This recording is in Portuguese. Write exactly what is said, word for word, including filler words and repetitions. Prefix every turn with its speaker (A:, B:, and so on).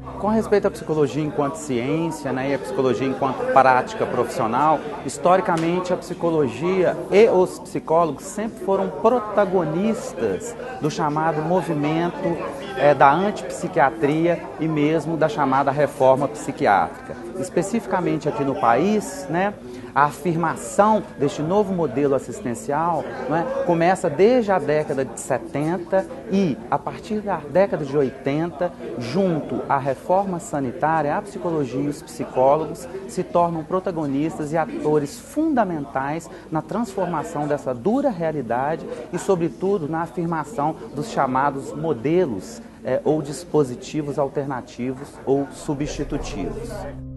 A: Com respeito à psicologia enquanto ciência, né, e a psicologia enquanto prática profissional, historicamente a psicologia e os psicólogos sempre foram protagonistas do chamado movimento é, da antipsiquiatria e mesmo da chamada reforma psiquiátrica. Especificamente aqui no país, né, a afirmação deste novo modelo assistencial, né, começa desde a década de setenta e, a partir da década de oitenta, junto à reforma sanitária, a psicologia e os psicólogos se tornam protagonistas e atores fundamentais na transformação dessa dura realidade e, sobretudo, na afirmação dos chamados modelos é, ou dispositivos alternativos ou substitutivos.